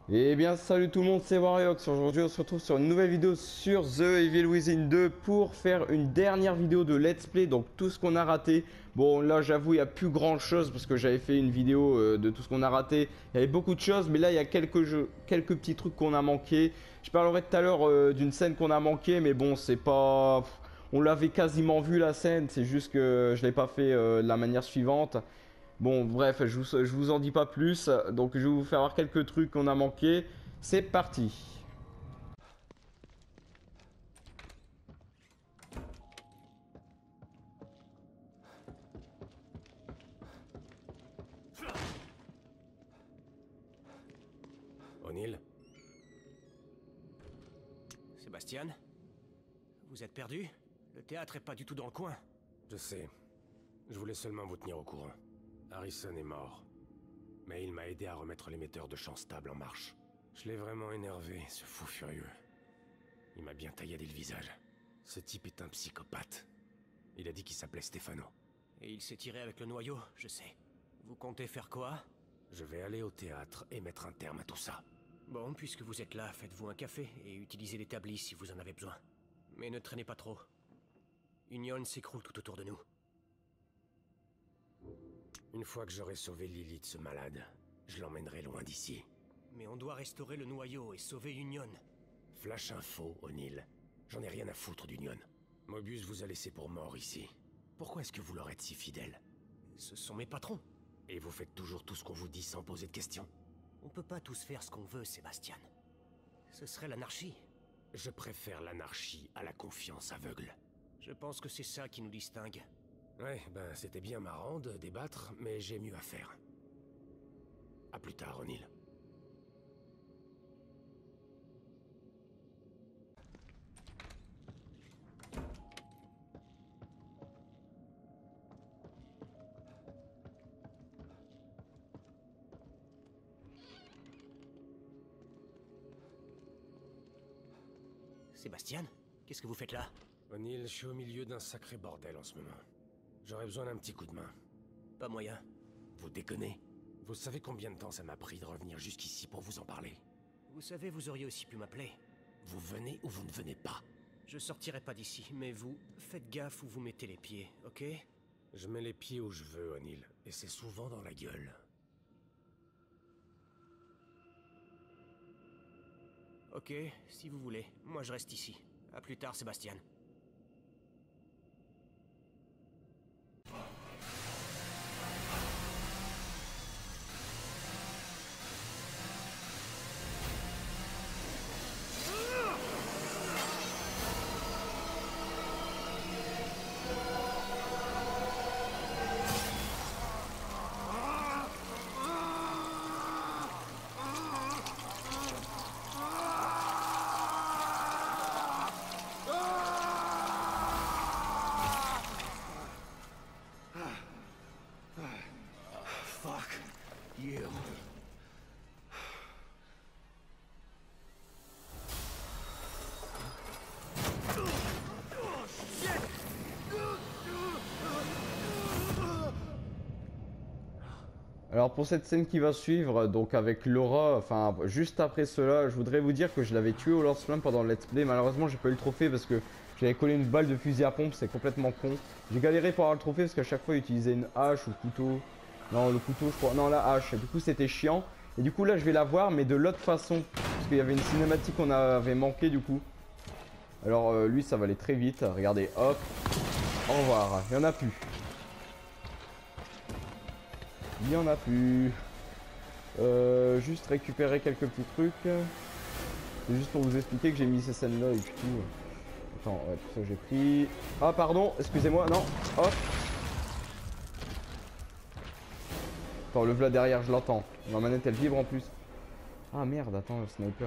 Eh bien salut tout le monde, c'est Warriox. Aujourd'hui on se retrouve sur une nouvelle vidéo sur The Evil Within 2 pour faire une dernière vidéo de let's play, donc tout ce qu'on a raté. Bon là j'avoue il n'y a plus grand chose parce que j'avais fait une vidéo de tout ce qu'on a raté. Il y avait beaucoup de choses mais là il y a quelques petits trucs qu'on a manqué. Je parlerai tout à l'heure d'une scène qu'on a manqué mais bon c'est pas... On l'avait quasiment vu la scène, c'est juste que je l'ai pas fait de la manière suivante. Bon, bref, je vous en dis pas plus. Donc, je vais vous faire voir quelques trucs qu'on a manqué. C'est parti. O'Neill? Sébastien? Vous êtes perdu? Le théâtre est pas du tout dans le coin. Je sais. Je voulais seulement vous tenir au courant. Harrison est mort. Mais il m'a aidé à remettre l'émetteur de champ stable en marche. Je l'ai vraiment énervé, ce fou furieux. Il m'a bien tailladé le visage. Ce type est un psychopathe. Il a dit qu'il s'appelait Stefano. Et il s'est tiré avec le noyau, je sais. Vous comptez faire quoi? Je vais aller au théâtre et mettre un terme à tout ça. Bon, puisque vous êtes là, faites-vous un café et utilisez l'établi si vous en avez besoin. Mais ne traînez pas trop. Union s'écroule tout autour de nous. Une fois que j'aurai sauvé Lilith, ce malade, je l'emmènerai loin d'ici. Mais on doit restaurer le noyau et sauver Union. Flash info, O'Neill. J'en ai rien à foutre d'Union. Mobius vous a laissé pour mort ici. Pourquoi est-ce que vous leur êtes si fidèle? Ce sont mes patrons. Et vous faites toujours tout ce qu'on vous dit sans poser de questions? On peut pas tous faire ce qu'on veut, Sébastien. Ce serait l'anarchie. Je préfère l'anarchie à la confiance aveugle. Je pense que c'est ça qui nous distingue. Ouais, ben c'était bien marrant de débattre, mais j'ai mieux à faire. À plus tard, O'Neill. Sébastien, qu'est-ce que vous faites là? O'Neill, je suis au milieu d'un sacré bordel en ce moment. J'aurais besoin d'un petit coup de main. Pas moyen. Vous déconnez? Vous savez combien de temps ça m'a pris de revenir jusqu'ici pour vous en parler? Vous savez, vous auriez aussi pu m'appeler. Vous venez ou vous ne venez pas? Je sortirai pas d'ici, mais vous, faites gaffe où vous mettez les pieds, ok? Je mets les pieds où je veux, O'Neill, et c'est souvent dans la gueule. Ok, si vous voulez. Moi je reste ici. À plus tard, Sébastien. Fuck you. Alors pour cette scène qui va suivre, donc avec Laura, enfin juste après cela, je voudrais vous dire que je l'avais tué au lance-flamme pendant le let's play. Malheureusement j'ai pas eu le trophée parce que j'avais collé une balle de fusil à pompe, c'est complètement con. J'ai galéré pour avoir le trophée parce qu'à chaque fois j'utilisais une hache ou le couteau. Non le couteau je crois, non la hache, du coup c'était chiant. Et du coup là je vais la voir mais de l'autre façon. Parce qu'il y avait une cinématique qu'on avait manqué du coup. Alors lui ça va aller très vite, regardez hop. Au revoir, il y en a plus. Il y en a plus. Juste récupérer quelques petits trucs. C'est juste pour vous expliquer que j'ai mis ces scènes là et du coup. Attends, ouais, tout ça j'ai pris. Ah pardon, excusez-moi, non. Hop. Attends, le v'là derrière, je l'entends. Ma manette elle vibre en plus. Ah merde, attends, le sniper.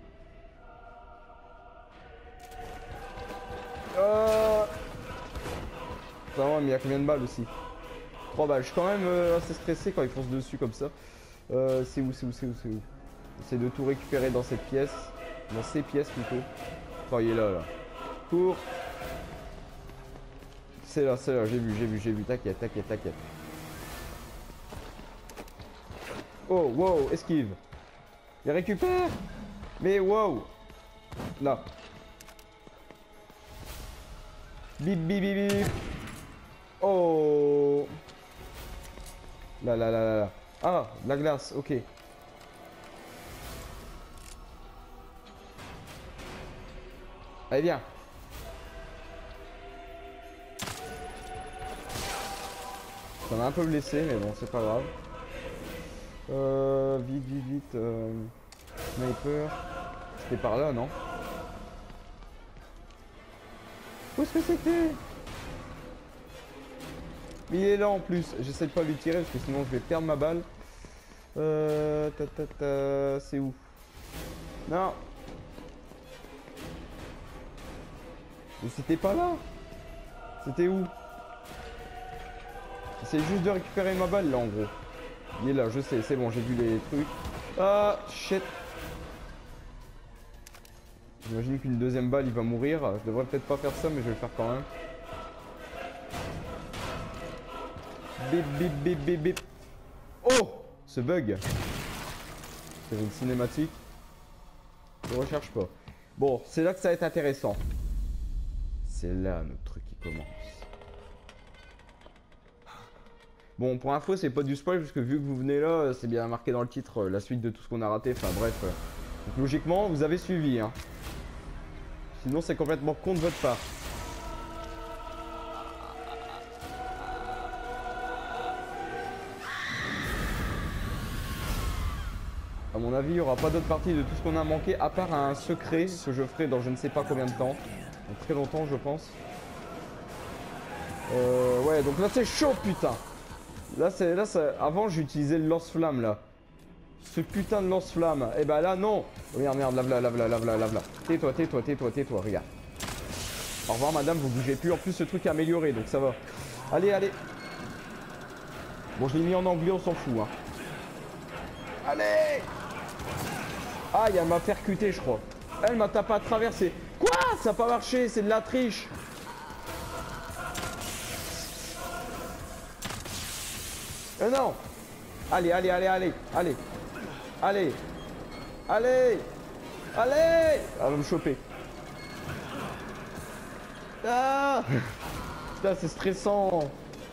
Ça va, mais il y a combien de balles aussi? 3 balles. Je suis quand même assez stressé quand ils foncent dessus comme ça. C'est où? J'essaie de tout récupérer dans cette pièce. Dans ces pièces plutôt. Enfin, il est là, là. Cours. C'est là, j'ai vu. T'inquiète. Oh, wow, esquive. Il récupère. Mais wow. Là. Bip bip bip bip. Oh. Là là là là là. Ah, la glace, ok. Allez, viens. Ça m'a un peu blessé, mais bon, c'est pas grave. Vite, vite, vite. Sniper. C'était par là, non? Où est-ce que c'était? Mais il est là en plus. J'essaie de pas lui tirer parce que sinon je vais perdre ma balle. C'est où? Non. Mais c'était pas là. C'était où? J'essaie juste de récupérer ma balle là en gros. Il est là, je sais, c'est bon, j'ai vu les trucs. Ah, shit. J'imagine qu'une deuxième balle il va mourir. Je devrais peut-être pas faire ça, mais je vais le faire quand même. Bip bip bip bip bip. Oh, ce bug. C'est une cinématique. Je recherche pas. Bon, c'est là que ça va être intéressant. C'est là notre truc qui commence. Bon, pour info, c'est pas du spoil, parce que vu que vous venez là, c'est bien marqué dans le titre, la suite de tout ce qu'on a raté. Enfin bref. Donc, logiquement, vous avez suivi. Hein. Sinon, c'est complètement con de votre part. A mon avis, il n'y aura pas d'autre partie de tout ce qu'on a manqué, à part un secret que je ferai dans je ne sais pas combien de temps. Dans très longtemps, je pense. Ouais, donc là, c'est chaud, putain. Là, avant, j'utilisais le lance-flamme, là. Ce putain de lance-flamme. Et bah là, non. Oh, merde, merde, lave-la, lave-la, lave-la, lave-la. Tais-toi, tais-toi, tais-toi, tais-toi, regarde. Au revoir, madame, vous bougez plus. En plus, ce truc est amélioré, donc ça va. Allez, allez. Bon, je l'ai mis en anglais, on s'en fout, hein. Allez. Ah, elle m'a percuté, je crois. Elle m'a tapé à traverser. Quoi? Ça n'a pas marché, c'est de la triche. Non. Allez, allez, allez, allez, allez. Allez. Allez. Allez. Elle va me choper. Ah. Putain, c'est stressant.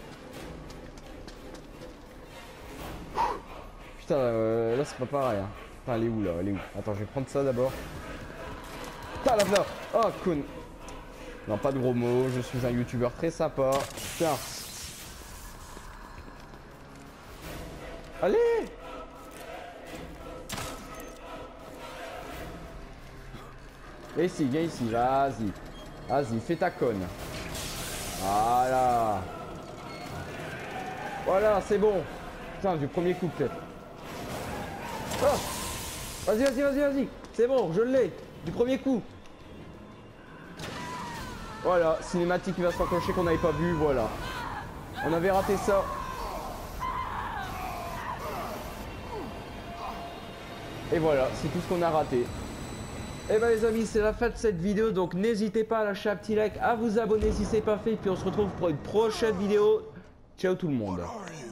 Putain, là, c'est pas pareil. Hein. Putain, elle est où, là? Elle est où? Attends, je vais prendre ça d'abord. Putain, là. Oh, con. Non, pas de gros mots. Je suis un youtubeur très sympa. Tiens. Allez. Viens ici, vas-y. Vas-y, fais ta conne. Voilà. Voilà, c'est bon. Putain, du premier coup peut-être. Oh. Vas-y, vas-y, vas-y, vas-y. C'est bon, je l'ai. Du premier coup. Voilà, cinématique qui va se raccrocher qu'on n'avait pas vu, voilà. On avait raté ça. Et voilà, c'est tout ce qu'on a raté. Et bah les amis, c'est la fin de cette vidéo, donc n'hésitez pas à lâcher un petit like, à vous abonner si c'est pas fait, puis on se retrouve pour une prochaine vidéo. Ciao tout le monde.